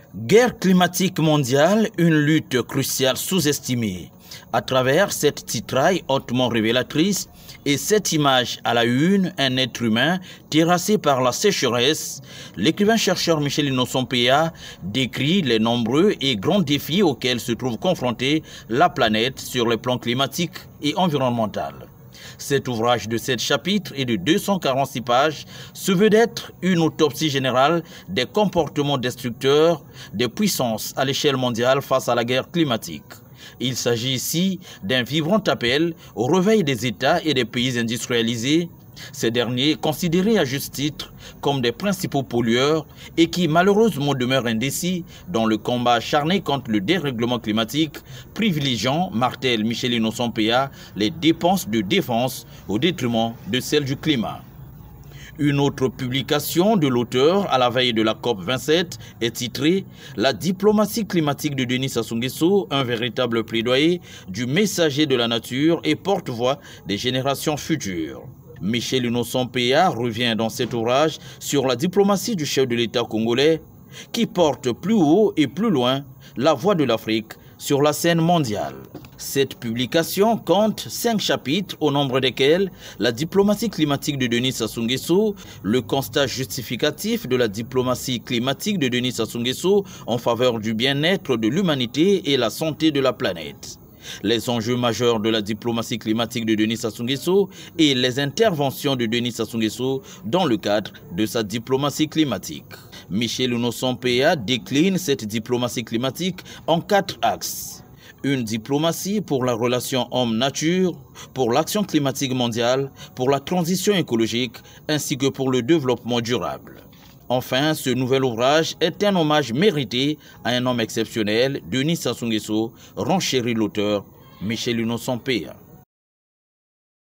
Guerre climatique mondiale, une lutte cruciale sous-estimée. À travers cette titraille hautement révélatrice et cette image à la une, un être humain terrassé par la sécheresse, l'écrivain-chercheur Michel Innocent Péa décrit les nombreux et grands défis auxquels se trouve confrontée la planète sur le plan climatique et environnemental. Cet ouvrage de 7 chapitres et de 246 pages se veut d'être une autopsie générale des comportements destructeurs des puissances à l'échelle mondiale face à la guerre climatique. Il s'agit ici d'un vibrant appel au réveil des États et des pays industrialisés, ces derniers considérés à juste titre comme des principaux pollueurs et qui malheureusement demeurent indécis dans le combat acharné contre le dérèglement climatique, privilégiant, martèle Michel Innocent Péa, les dépenses de défense au détriment de celles du climat. Une autre publication de l'auteur à la veille de la COP27 est titrée « La diplomatie climatique de Denis Sassou Nguesso, un véritable plaidoyer du messager de la nature et porte-voix des générations futures ». Michel Innocent Péa revient dans cet ouvrage sur la diplomatie du chef de l'État congolais qui porte plus haut et plus loin la voix de l'Afrique sur la scène mondiale. Cette publication compte 5 chapitres au nombre desquels la diplomatie climatique de Denis Sassou Nguesso, le constat justificatif de la diplomatie climatique de Denis Sassou Nguesso en faveur du bien-être de l'humanité et la santé de la planète. Les enjeux majeurs de la diplomatie climatique de Denis Sassou Nguesso et les interventions de Denis Sassou Nguesso dans le cadre de sa diplomatie climatique. Michel Innocent Péa décline cette diplomatie climatique en 4 axes. Une diplomatie pour la relation homme-nature, pour l'action climatique mondiale, pour la transition écologique ainsi que pour le développement durable. Enfin, ce nouvel ouvrage est un hommage mérité à un homme exceptionnel, Denis Sassou Nguesso, renchérit l'auteur Michel Innocent Péa.